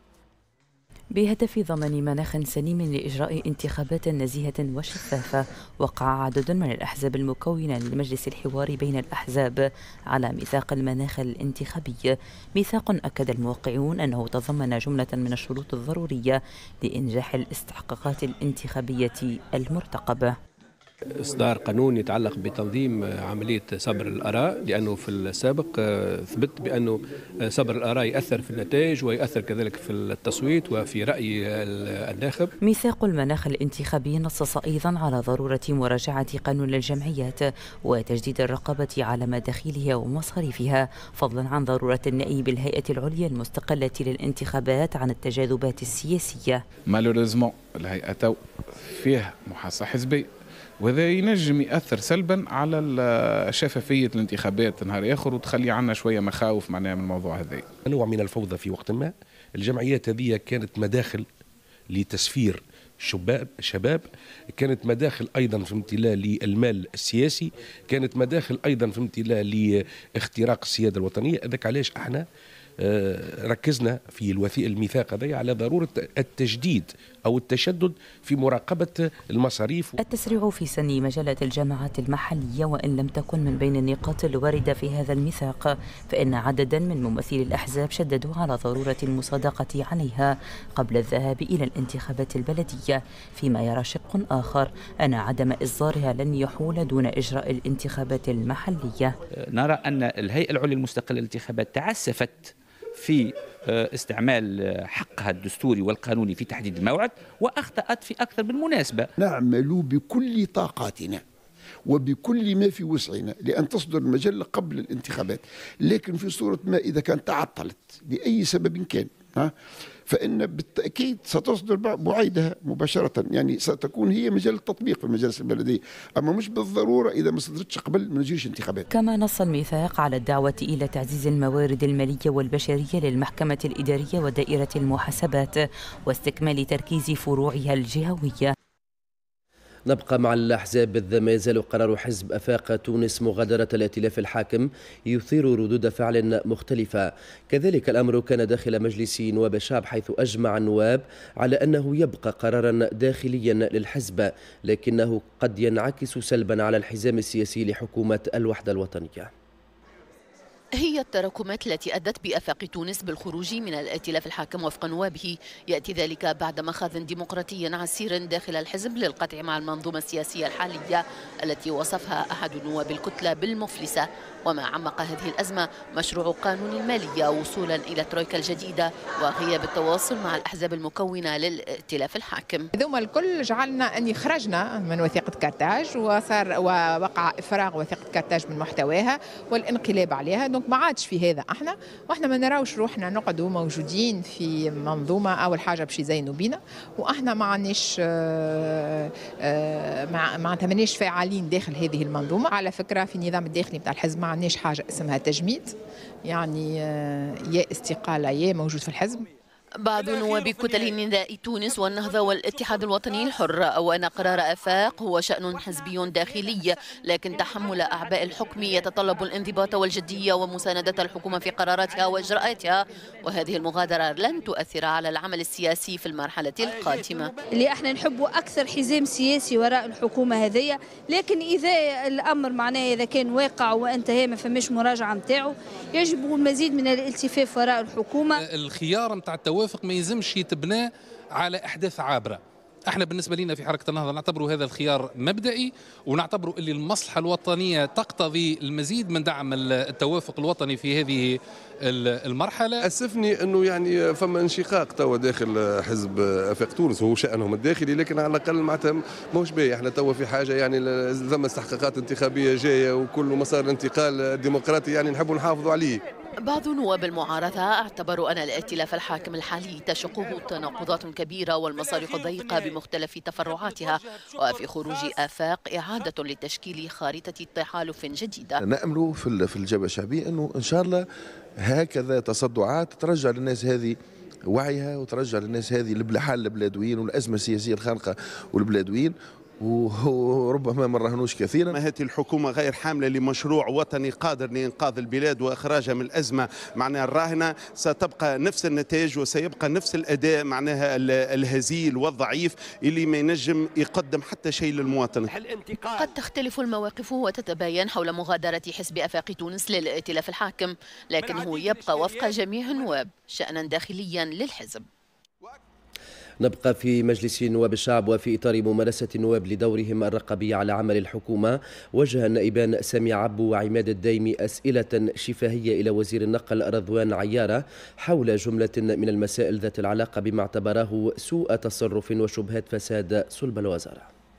Speaker 11: بهدف ضمان مناخ سليم لإجراء انتخابات نزيهة وشفافة. وقع عدد من الأحزاب المكونة لمجلس الحوار بين الأحزاب على ميثاق المناخ الانتخابي، ميثاق أكد الموقعون أنه تضمن جملة من الشروط الضرورية لإنجاح الاستحقاقات الانتخابية المرتقبة.
Speaker 12: إصدار قانون يتعلق بتنظيم عملية صبر الآراء، لأنه في السابق ثبت بأنه صبر الآراء يأثر في النتائج ويأثر كذلك في التصويت وفي رأي الناخب.
Speaker 11: ميثاق المناخ الانتخابي نصص أيضا على ضرورة مراجعة قانون الجمعيات وتجديد الرقابة على مداخيلها ومصاريفها، فضلا عن ضرورة النأي بالهيئة العليا المستقلة للانتخابات عن التجاذبات السياسية.
Speaker 13: مالوريزمون الهيئة فيها محاصة حزبية، وهذا ينجم يأثر سلبا على شفافية الانتخابات نهار آخر وتخلي عنا شوية مخاوف معناها من الموضوع هذا.
Speaker 14: نوع من الفوضى في وقت ما. الجمعيات هذه كانت مداخل لتسفير شباب شباب كانت مداخل أيضا في امتلاء للمال السياسي، كانت مداخل أيضا في امتلاء لاختراق السيادة الوطنية. هذاك علاش احنا ركزنا في الوثيق الميثاق هذا على ضرورة التجديد أو التشدد في مراقبة المصاريف.
Speaker 11: التسريع في سن مجالة الجامعات المحلية وإن لم تكن من بين النقاط الواردة في هذا الميثاق، فإن عددا من ممثلي الأحزاب شددوا على ضرورة المصادقة عليها قبل الذهاب إلى الانتخابات البلدية، فيما يرى شق آخر أن عدم إصدارها لن يحول دون إجراء الانتخابات المحلية.
Speaker 15: نرى أن الهيئة العليا المستقلة للانتخابات تعسفت في استعمال حقها الدستوري والقانوني في تحديد الموعد وأخطأت في أكثر من مناسبة.
Speaker 16: نعمل بكل طاقاتنا وبكل ما في وسعنا لأن تصدر المجلة قبل الانتخابات، لكن في صورة ما إذا كانت تعطلت لأي سبب كان ها فإن بالتأكيد ستصدر بعيدها مباشرة، يعني ستكون هي مجال التطبيق في المجالس البلدية، أما مش بالضرورة إذا ما صدرتش قبل ما نجيش انتخابات.
Speaker 11: كما نص الميثاق على الدعوة إلى تعزيز الموارد المالية والبشرية للمحكمة الإدارية ودائرة المحاسبات واستكمال تركيز فروعها الجهوية.
Speaker 1: نبقى مع الأحزاب. إذ ما يزال قرار حزب أفاق تونس مغادرة الائتلاف الحاكم يثير ردود فعل مختلفة. كذلك الأمر كان داخل مجلس نواب الشعب، حيث أجمع النواب على أنه يبقى قرارا داخليا للحزب، لكنه قد ينعكس سلبا على الحزام السياسي لحكومة الوحدة الوطنية.
Speaker 3: هي التراكمات التي أدت بآفاق تونس بالخروج من الائتلاف الحاكم وفق نوابه. يأتي ذلك بعد مخاض ديمقراطي عسير داخل الحزب للقطع مع المنظومة السياسية الحالية التي وصفها أحد نواب الكتلة بالمفلسة. وما عمق هذه الأزمة مشروع قانون المالية وصولا إلى الترويكا الجديدة وغياب التواصل مع الأحزاب المكونة للائتلاف الحاكم.
Speaker 10: هذوما الكل جعلنا أني خرجنا من وثيقة كارتاج وصار ووقع إفراغ وثيقة كارتاج من محتواها والانقلاب عليها. دونك ما عادش في هذا احنا، واحنا ما نراوش روحنا نقعدوا موجودين في منظومة أول حاجة باش يزينوا بينا، واحنا ما عندناش ما ماناش فاعلين داخل هذه المنظومة. على فكرة في النظام الداخلي نتاع الحزب ما عندناش حاجة اسمها تجميد، يعني يا استقالة يا موجود في الحزب.
Speaker 3: بعض نواب كتل نداء تونس والنهضة والاتحاد الوطني الحر أو أن قرار آفاق هو شأن حزبي داخلي، لكن تحمل أعباء الحكم يتطلب الانضباط والجدية ومساندة الحكومة في قراراتها وإجراءاتها، وهذه المغادرة لن تؤثر على العمل السياسي في المرحلة القادمة.
Speaker 17: اللي احنا نحبوا أكثر حزام سياسي وراء الحكومة هذه، لكن إذا الأمر معناه إذا كان واقع وانتهى ما فماش مراجعة متاعه، يجب المزيد من الالتفاف وراء الحكومة.
Speaker 18: الخيار متاع التوافق ما يلزمش يتبنى على أحداث عابرة. احنا بالنسبة لنا في حركة النهضة نعتبروا هذا الخيار مبدئي، ونعتبروا اللي المصلحة الوطنية تقتضي المزيد من دعم التوافق الوطني في هذه المرحلة.
Speaker 19: أسفني أنه يعني فما انشقاق توا داخل حزب آفاق تونس، هو شأنهم الداخلي، لكن على الأقل معناتها ماهوش باهي. احنا توا في حاجة يعني ثم استحقاقات انتخابية جاية وكل مسار الانتقال الديمقراطي يعني نحبوا نحافظوا عليه.
Speaker 3: بعض نواب المعارضة اعتبروا أن الائتلاف الحاكم الحالي تشقه تناقضات كبيرة والمصالح الضيقة بمختلف تفرعاتها، وفي خروج آفاق إعادة لتشكيل خارطة تحالف جديدة.
Speaker 20: نأمل في الجبهة الشعبية أنه إن شاء الله هكذا تصدعات ترجع للناس هذه وعيها وترجع للناس هذه حال البلادويين والأزمة السياسية الخانقة والبلادويين، وربما ما نراهنوش كثيرا.
Speaker 22: هذه الحكومة غير حاملة لمشروع وطني قادر لإنقاذ البلاد وإخراجها من الأزمة معناها الراهنة، ستبقى نفس النتائج وسيبقى نفس الأداء معناها الهزيل والضعيف اللي ما ينجم يقدم حتى شيء للمواطن.
Speaker 3: قد تختلف المواقف وتتباين حول مغادرة حزب آفاق تونس للائتلاف الحاكم، لكنه يبقى وفق جميع النواب شأنا داخليا للحزب.
Speaker 1: نبقى في مجلس نواب الشعب، وفي إطار ممارسة النواب لدورهم الرقابي على عمل الحكومة، وجه النائبان سامي عبو وعماد الديمي أسئلة شفهية إلى وزير النقل رضوان عيارة حول جملة من المسائل ذات العلاقة بما اعتبره سوء تصرف وشبهات فساد صلب الوزارة.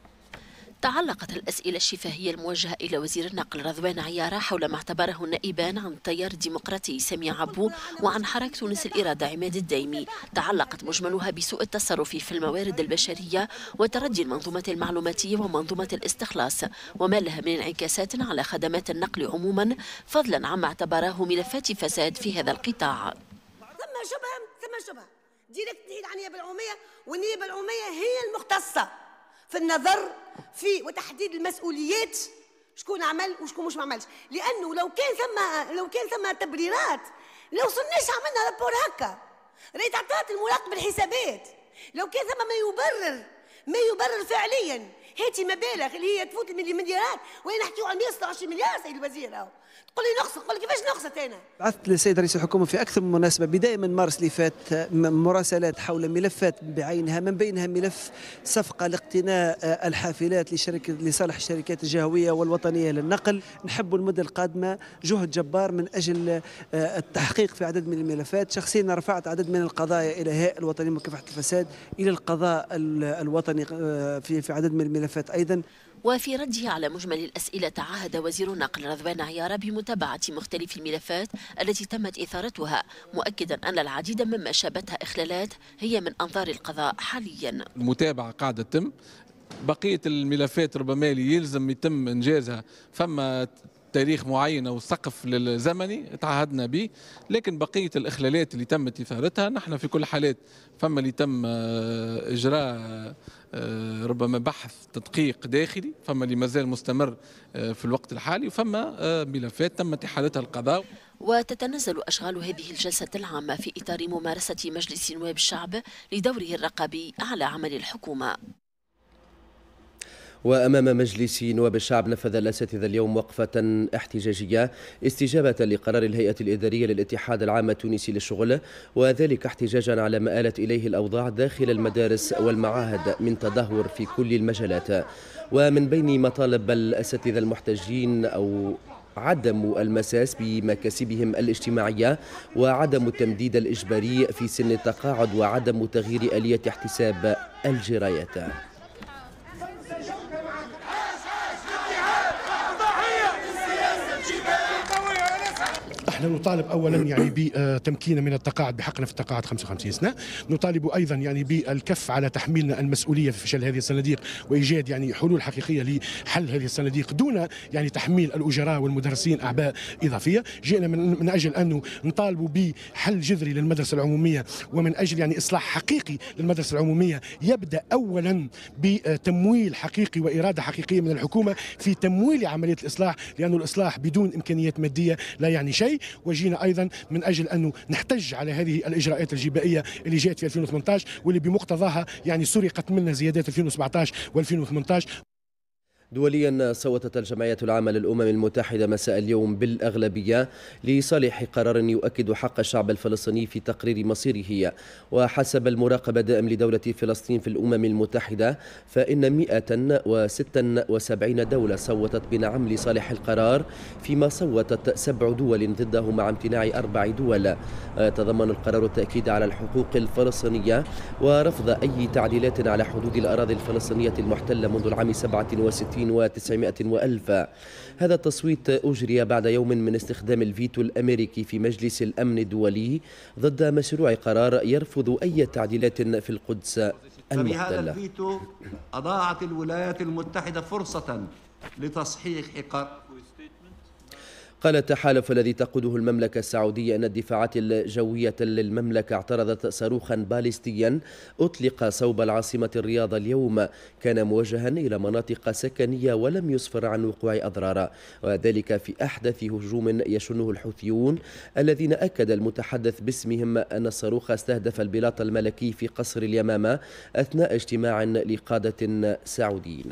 Speaker 3: تعلقت الأسئلة الشفهية الموجهة إلى وزير النقل رضوان عيارة حول ما اعتبره النائبان عن التيار الديمقراطي سامي عبو وعن حركة تونس الإرادة عماد الديمي. تعلقت مجملها بسوء التصرف في الموارد البشرية وتردي المنظومة المعلوماتية ومنظومة الاستخلاص وما لها من انعكاسات على خدمات النقل عموما، فضلا عما اعتبره ملفات فساد في هذا القطاع.
Speaker 23: ثم شبهة ثم شبهة ديريكت نحيد عن النيابة العمومية، والنيابة العمومية هي المختصة في النظر في وتحديد المسؤوليات، شكون عمل وشكون مش ما عملش، لانه لو كان ثم لو كان ثم تبريرات لو صرناش عملنا رابور هكا، ريت عطات المراقب الحسابات، لو كان ثم ما يبرر ما يبرر فعليا هاتي مبالغ اللي هي تفوت المليارات، وين نحكيو على مئة وستة وعشرين مليار سيد الوزير. اهو تقول لي نقص، نقول كيفاش نقصت انا؟
Speaker 24: بعثت للسيد رئيس الحكومه في اكثر من مناسبه بدايه من مارس اللي فات مراسلات حول ملفات بعينها، من بينها ملف صفقه لاقتناء الحافلات لشركه لصالح الشركات الجهويه والوطنيه للنقل. نحب المده القادمه جهد جبار من اجل التحقيق في عدد من الملفات. شخصيا رفعت عدد من القضايا الى هيئه الوطنيه لمكافحه الفساد، الى القضاء الوطني في في عدد من الملفات ايضا.
Speaker 3: وفي رده على مجمل الأسئلة تعهد وزير النقل رضوان عيارة بمتابعة مختلف الملفات التي تمت إثارتها، مؤكدا أن العديد مما شابتها إخلالات هي من أنظار القضاء حاليا.
Speaker 18: المتابعة قاعدة تتم، بقية الملفات ربما يلزم يتم إنجازها، فما تاريخ معين أو سقف للزمني تعهدنا به، لكن بقية الإخلالات اللي تمت إثارتها نحن في كل حالات فما اللي تم إجراء ربما بحث تدقيق داخلي، فما اللي مازال مستمر في الوقت الحالي، وفما ملفات تمت إحالتها القضاء.
Speaker 3: وتتنزل أشغال هذه الجلسة العامة في إطار ممارسة مجلس نواب الشعب لدوره الرقابي على عمل الحكومة.
Speaker 1: وأمام مجلس نواب الشعب نفذ الأساتذة اليوم وقفة احتجاجية استجابة لقرار الهيئة الإدارية للاتحاد العام التونسي للشغل، وذلك احتجاجا على ما آلت إليه الأوضاع داخل المدارس والمعاهد من تدهور في كل المجالات. ومن بين مطالب الأساتذة المحتجين أو عدم المساس بمكاسبهم الاجتماعية، وعدم التمديد الإجباري في سن التقاعد، وعدم تغيير آلية احتساب الجرايات.
Speaker 2: احنا نطالب اولا يعني بتمكين من التقاعد بحقنا في التقاعد خمسة وخمسين سنه، نطالب ايضا يعني بالكف على تحميلنا المسؤوليه في فشل هذه الصناديق وايجاد يعني حلول حقيقيه لحل هذه الصناديق دون يعني تحميل الاجراء والمدرسين اعباء اضافيه. جئنا من, من اجل انه نطالبوا بحل جذري للمدرسه العموميه، ومن اجل يعني اصلاح حقيقي للمدرسه العموميه يبدا اولا بتمويل حقيقي واراده حقيقيه من الحكومه في تمويل عمليه الاصلاح، لانه الاصلاح بدون امكانيات ماديه لا يعني شيء. وجينا ايضا من اجل انه نحتج على هذه الاجراءات الجبائيه اللي جاءت في ألفين وثمانية عشر واللي بمقتضاها يعني سرقت منا زيادات ألفين وسبعة عشر وألفين وثمانية عشر.
Speaker 1: دوليا، صوتت الجمعية العامة للأمم المتحدة مساء اليوم بالأغلبية لصالح قرار يؤكد حق الشعب الفلسطيني في تقرير مصيره. وحسب المراقبة الدائم لدولة فلسطين في الأمم المتحدة، فإن مئة وستة وسبعين دولة صوتت بنعم لصالح القرار، فيما صوتت سبع دول ضده مع امتناع أربع دول. يتضمن القرار التأكيد على الحقوق الفلسطينية ورفض أي تعديلات على حدود الأراضي الفلسطينية المحتلة منذ العام سبعة وستين وتسعمائة وألف. هذا التصويت أجري بعد يوم من استخدام الفيتو الأمريكي في مجلس الأمن الدولي ضد مشروع قرار يرفض أي تعديلات في القدس المحتلة.
Speaker 4: فبهذا الفيتو أضاعت الولايات المتحدة فرصة لتصحيح قرار.
Speaker 1: قال التحالف الذي تقوده المملكة السعودية أن الدفاعات الجوية للمملكة اعترضت صاروخا باليستيا أطلق صوب العاصمة الرياض اليوم، كان موجها إلى مناطق سكنية ولم يسفر عن وقوع أضرار، وذلك في أحدث هجوم يشنه الحوثيون الذين أكد المتحدث باسمهم أن الصاروخ استهدف البلاط الملكي في قصر اليمامة أثناء اجتماع لقادة سعوديين.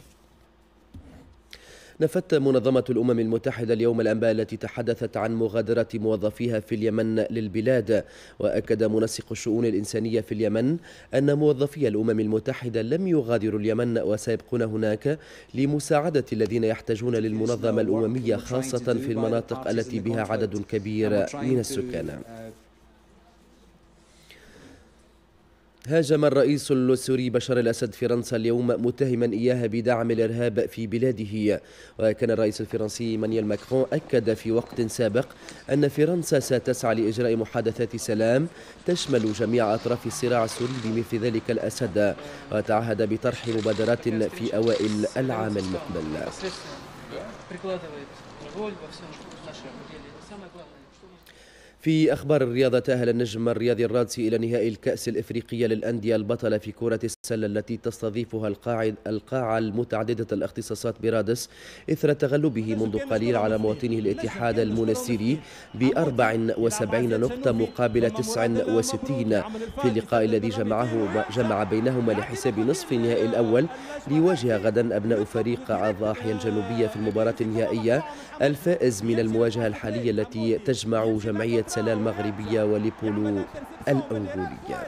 Speaker 1: نفت منظمة الأمم المتحدة اليوم الأنباء التي تحدثت عن مغادرة موظفيها في اليمن للبلاد. وأكد منسق الشؤون الإنسانية في اليمن أن موظفي الأمم المتحدة لم يغادروا اليمن وسيبقون هناك لمساعدة الذين يحتاجون للمنظمة الأممية، خاصة في المناطق التي بها عدد كبير من السكان. هاجم الرئيس السوري بشار الأسد فرنسا اليوم متهما إياها بدعم الإرهاب في بلاده. وكان الرئيس الفرنسي إيمانويل ماكرون أكد في وقت سابق أن فرنسا ستسعى لإجراء محادثات سلام تشمل جميع أطراف الصراع السوري بمثل ذلك الأسد، وتعهد بطرح مبادرات في أوائل العام المقبل. في أخبار الرياضة، تأهل النجم الرياضي الرادسي إلى نهائي الكأس الإفريقية للأندية البطلة في كرة السلة التي تستضيفها القاعد القاعة المتعددة الاختصاصات برادس إثر تغلبه منذ قليل على مواطنه الاتحاد المنستيري بأربع وسبعين نقطة مقابل تسع وستين في اللقاء الذي جمعه جمع بينهما لحساب نصف النهائي الأول، ليواجه غدا أبناء فريق الضاحية الجنوبية في المباراة النهائية الفائز من المواجهة الحالية التي تجمع جمعية سلا المغربية وليبولو الأنغولية.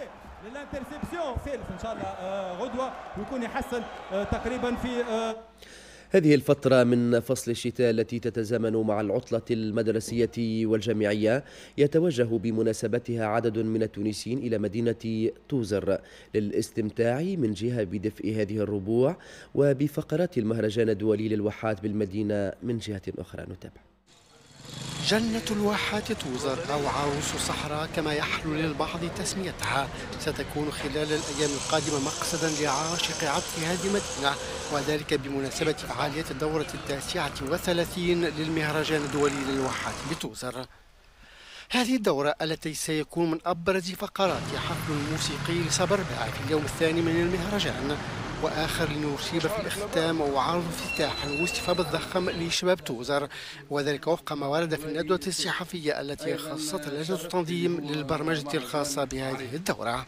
Speaker 1: هذه الفترة من فصل الشتاء التي تتزامن مع العطلة المدرسية والجامعية يتوجه بمناسبتها عدد من التونسيين إلى مدينة توزر للاستمتاع من جهة بدفء هذه الربوع وبفقرات المهرجان الدولي للواحات بالمدينة من جهة أخرى. نتابع.
Speaker 5: جنة الواحات توزر أو عروس الصحراء كما يحلو للبعض تسميتها ستكون خلال الأيام القادمة مقصدا لعاشق عطف هذه المدينة، وذلك بمناسبة فعالية الدورة التاسعة والثلاثين للمهرجان الدولي للواحات بتوزر. هذه الدورة التي سيكون من أبرز فقرات حفل موسيقي لصبربع في اليوم الثاني من المهرجان، وآخر لنصيب في الاختتام وعرض افتتاح واستفاء الضخم لشباب توزر، وذلك وفق ما ورد في الندوة الصحفية التي خصصت لجنة التنظيم للبرمجة الخاصة بهذه الدورة.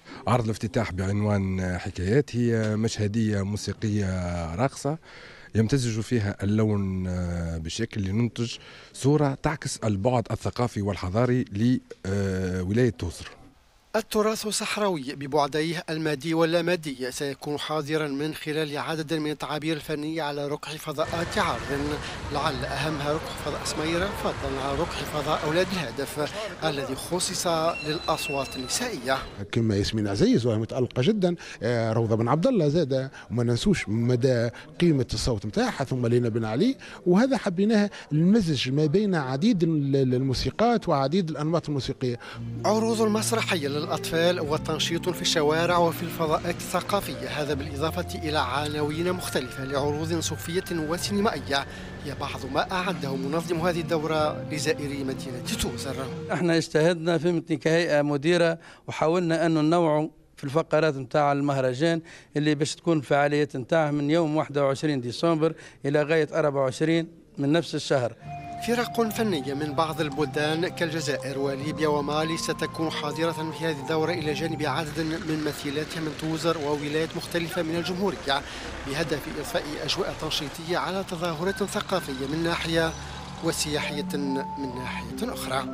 Speaker 7: عرض الافتتاح بعنوان حكايات هي مشهدية موسيقية راقصة يمتزج فيها اللون بشكل ينتج صورة تعكس البعد الثقافي والحضاري لولاية توصر.
Speaker 5: التراث الصحراوي ببعديه المادي واللامادي سيكون حاضرا من خلال عدد من التعابير الفنية على ركح فضاءات عرض، لعل أهمها ركح فضاء سميرة، فضلا على ركح فضاء أولاد الهدف الذي خصص للأصوات النسائية.
Speaker 8: كما ياسمين عزيز وهي متألقة جدا، روضة بن عبد الله زادة، وما ننسوش مدى قيمة الصوت نتاعها، ثم لينا بن علي، وهذا حبيناها المزج ما بين عديد الموسيقات وعديد الأنماط الموسيقية.
Speaker 5: عروض مسرحية للأطفال وتنشيط في الشوارع وفي الفضاءات الثقافية، هذا بالإضافة إلى عناوين مختلفة لعروض صوفية وسينمائية هي بعض ما أعده منظم هذه الدورة لزائري مدينة توصر.
Speaker 9: احنا اجتهدنا في متن كهيئة مديرة وحاولنا أن ننوع في الفقرات نتاع المهرجان اللي باش تكون الفعاليات نتاعه من يوم واحد وعشرين ديسمبر إلى غاية أربعة وعشرين من نفس الشهر.
Speaker 5: فرق فنية من بعض البلدان كالجزائر وليبيا ومالي ستكون حاضرة في هذه الدورة إلى جانب عدد من مثيلاتها من توزر وولايات مختلفة من الجمهورية، بهدف إضفاء أجواء تنشيطية على تظاهرات ثقافية من ناحية وسياحية من ناحية أخرى.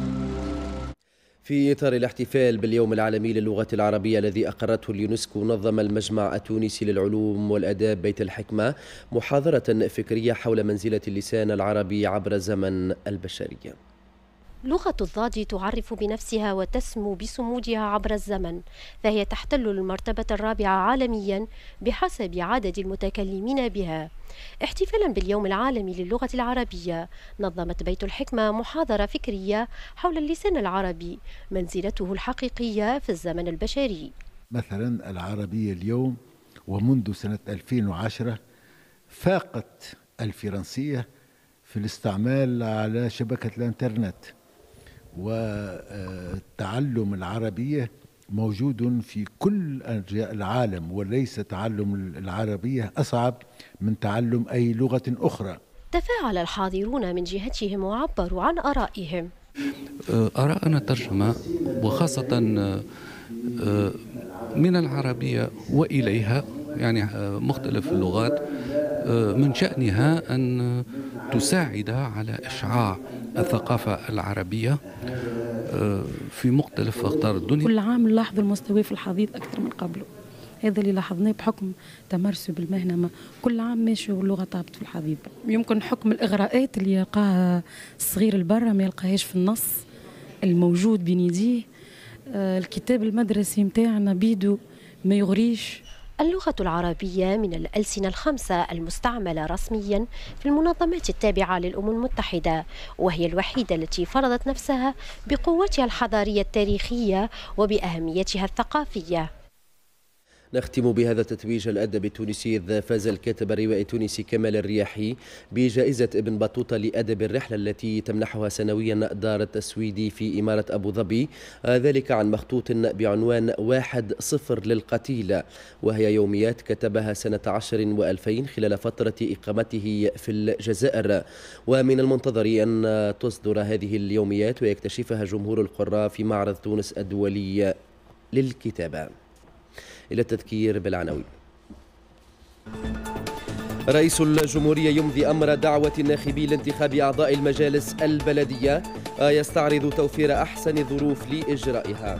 Speaker 1: في إطار الاحتفال باليوم العالمي للغة العربية الذي أقرته اليونسكو، نظم المجمع التونسي للعلوم والآداب بيت الحكمة محاضرة فكرية حول منزلة اللسان العربي عبر زمن البشرية.
Speaker 21: لغة الضاد تعرف بنفسها وتسمو بصمودها عبر الزمن، فهي تحتل المرتبة الرابعة عالميا بحسب عدد المتكلمين بها. احتفالا باليوم العالمي للغة العربية، نظمت بيت الحكمة محاضرة فكرية حول اللسان العربي، منزلته الحقيقية في الزمن البشري.
Speaker 25: مثلا العربية اليوم ومنذ سنة ألفين وعشرة فاقت الفرنسية في الاستعمال على شبكة الانترنت، وتعلم العربية موجود في كل أرجاء العالم، وليس تعلم العربية أصعب من تعلم أي لغة أخرى.
Speaker 21: تفاعل الحاضرون من جهتهم وعبروا عن آرائهم.
Speaker 26: آراءنا ترجمة وخاصة من العربية وإليها، يعني مختلف اللغات من شأنها أن تساعد على إشعاع الثقافة العربية في مختلف أقطار الدنيا.
Speaker 27: كل عام نلاحظ المستوى في الحضيض أكثر من قبله، هذا اللي لاحظناه بحكم تمارسه بالمهنة، كل عام ماشي واللغة طابت في الحضيض. يمكن حكم الإغراءات اللي يلقاها الصغير البرة ما يلقاهاش في النص الموجود بين يديه. الكتاب المدرسي متاعنا بيدو ما يغريش.
Speaker 21: اللغة العربية من الألسنة الخمسة المستعملة رسميا في المنظمات التابعة للأمم المتحدة، وهي الوحيدة التي فرضت نفسها بقوتها الحضارية التاريخية وبأهميتها الثقافية.
Speaker 1: نختم بهذا التتويج الأدبي التونسي، إذ فاز الكاتب الروائي التونسي كمال الرياحي بجائزة ابن بطوطة لأدب الرحلة التي تمنحها سنويا دار التسويد في إمارة أبو ظبي، ذلك عن مخطوط بعنوان واحد صفر للقتيل، وهي يوميات كتبها سنة عشر وألفين خلال فترة إقامته في الجزائر. ومن المنتظر أن تصدر هذه اليوميات ويكتشفها جمهور القراء في معرض تونس الدولي للكتابة. إلى التذكير بالعناوين. رئيس الجمهورية يمضي أمر دعوة الناخبين لانتخاب أعضاء المجالس البلدية، يستعرض توفير أحسن الظروف لإجرائها.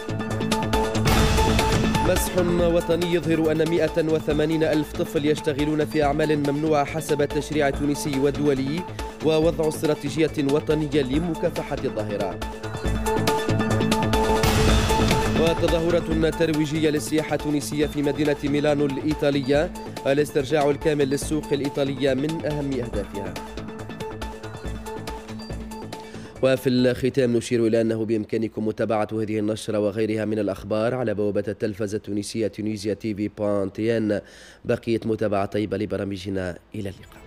Speaker 1: مسح وطني يظهر أن مئة وثمانين ألف طفل يشتغلون في أعمال ممنوعة حسب التشريع التونسي والدولي، ووضع استراتيجية وطنية لمكافحة الظاهرة. وتظاهرة ترويجية للسياحة التونسية في مدينة ميلانو الإيطالية، الاسترجاع الكامل للسوق الإيطالية من أهم أهدافها. وفي الختام نشير إلى أنه بإمكانكم متابعة هذه النشرة وغيرها من الأخبار على بوابة التلفزة التونسية تونيزيا تي في بوان تي ان. بقية متابعة طيبة لبرامجنا، إلى اللقاء.